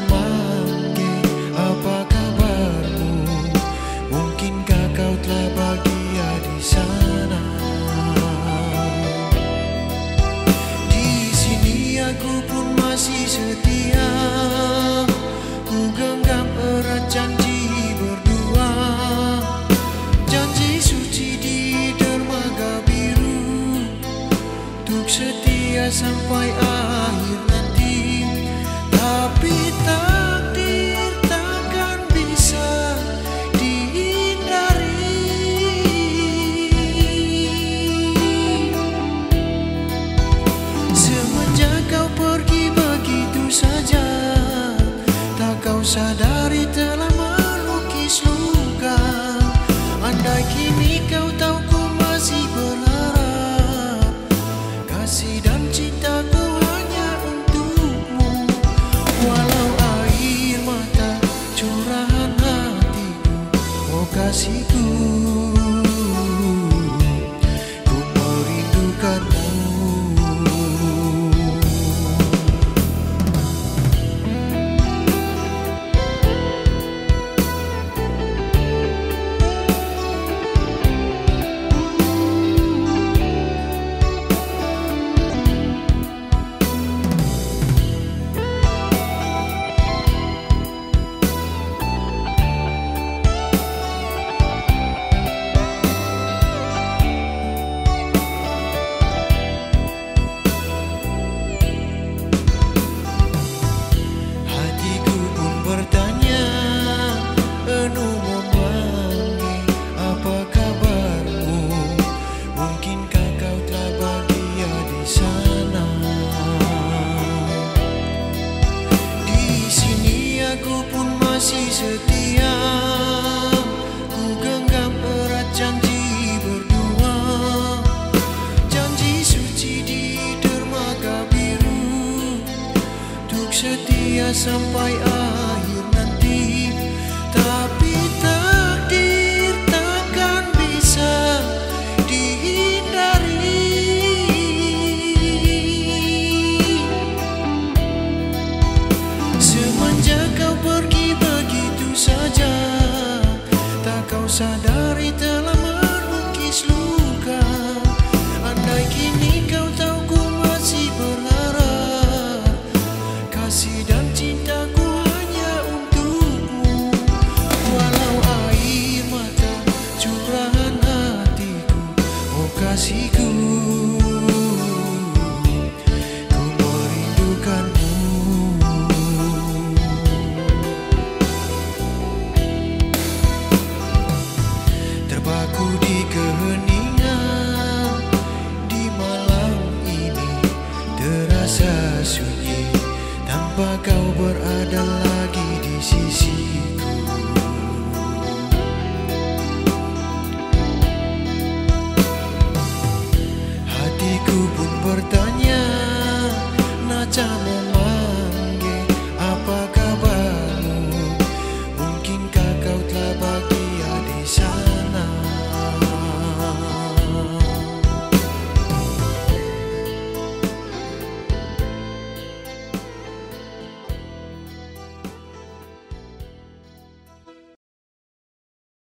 memanggil, apa kabarmu? Mungkinkah kau telah bahagia di sana? Di sini aku pun masih setia, ku genggam erat janji berdua, janji suci di dermaga biru, untuk setia sampai akhir nanti. Tapi takdir takkan bisa dihindari, semenjak kau pergi begitu saja, tak kau sadari telah melukis luka. Andai kini kau tahu ku masih berharap, kasih dan cintaku hanya untukmu. Walau air mata curahan hatiku, oh kasihku, ku merindukanmu. Masih setia, ku genggam erat janji berdua, janji suci di dermaga biru, untuk setia sampai akhir nanti. Tapi takdir takkan bisa dihindari, semenjak kau pergi saja, tak kau sadari telah melukis luka. Andai kini kau tahu ku masih berharap, kasih dan cintaku hanya untukmu. Walau air mata curahan hatiku, oh kasihku, ku merindukanmu. Terpaku di keheningan, di malam ini terasa sunyi, tanpa kau berada lagi di sisi.